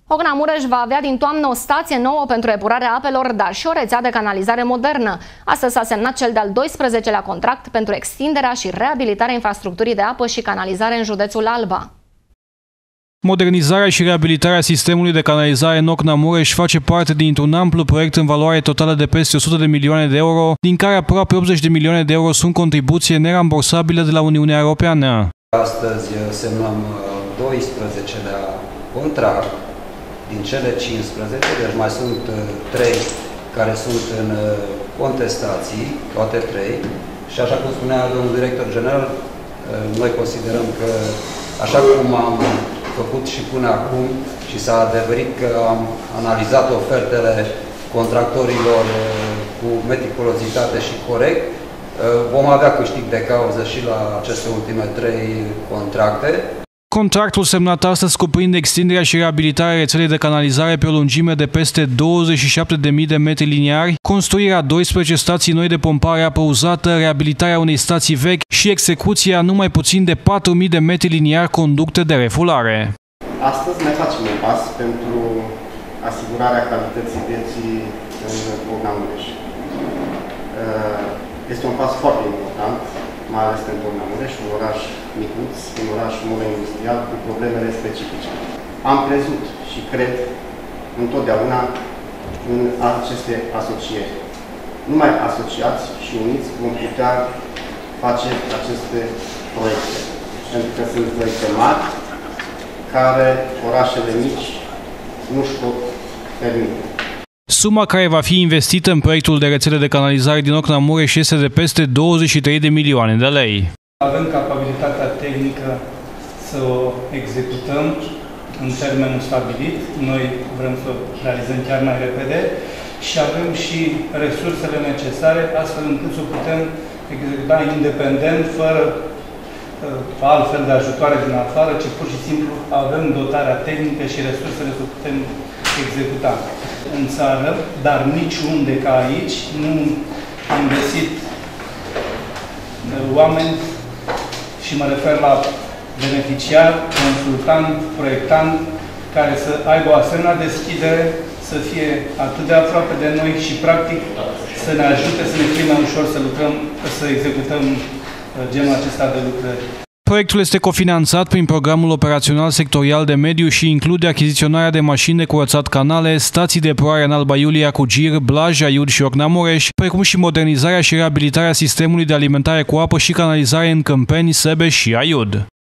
Ocna Mureș va avea din toamnă o stație nouă pentru epurarea apelor, dar și o rețea de canalizare modernă. Astăzi s-a semnat cel de-al 12-lea contract pentru extinderea și reabilitarea infrastructurii de apă și canalizare în județul Alba. Modernizarea și reabilitarea sistemului de canalizare în Ocna Mureș face parte dintr-un amplu proiect în valoare totală de peste 100 de milioane de euro, din care aproape 80 de milioane de euro sunt contribuție nerambursabilă de la Uniunea Europeană. Astăzi semnăm 12-lea contract din cele 15, deci mai sunt 3 care sunt în contestații, toate 3. Și așa cum spunea domnul director general, noi considerăm că, așa cum am făcut și până acum și s-a adeverit că am analizat ofertele contractorilor cu meticulozitate și corect, vom avea câștig de cauză și la aceste ultime 3 contracte. Contractul semnat astăzi cuprinde extinderea și reabilitarea rețelei de canalizare pe o lungime de peste 27.000 de metri liniari, construirea 12 stații noi de pompare apă uzată, reabilitarea unei stații vechi și execuția numai puțin de 4.000 de metri liniari conducte de refulare. Astăzi ne facem un pas pentru asigurarea calității vieții în Ocna Mureș. Este un pas foarte important, mai ales pentru Ocna Mureș, un oraș micuț, un oraș monoindustrial cu problemele specifice. Am crezut și cred întotdeauna în aceste asocieri. Numai asociați și uniți vom putea face aceste proiecte. Pentru că sunt proiecte mari care orașele mici nu își pot permite. Suma care va fi investită în proiectul de rețele de canalizare din Ocna Mureș este de peste 23 de milioane de lei. Avem capabilitatea tehnică să o executăm în termenul stabilit. Noi vrem să o realizăm chiar mai repede și avem și resursele necesare astfel încât să o putem executa independent, fără altfel de ajutoare din afară, ci pur și simplu avem dotarea tehnică și resursele să putem executa în țară, dar niciunde ca aici nu am găsit oameni, și mă refer la beneficiar, consultant, proiectant, care să aibă o asemenea deschidere, să fie atât de aproape de noi și practic să ne ajute să ne fie mai ușor să lucrăm, să executăm genul acesta de lucrări. Proiectul este cofinanțat prin Programul Operațional Sectorial de Mediu și include achiziționarea de mașini de curățat canale, stații de epurare în Alba Iulia cu Gir, Blaj, Aiud și Ocna Mureș, precum și modernizarea și reabilitarea sistemului de alimentare cu apă și canalizare în Câmpeni, Sebeș și Aiud.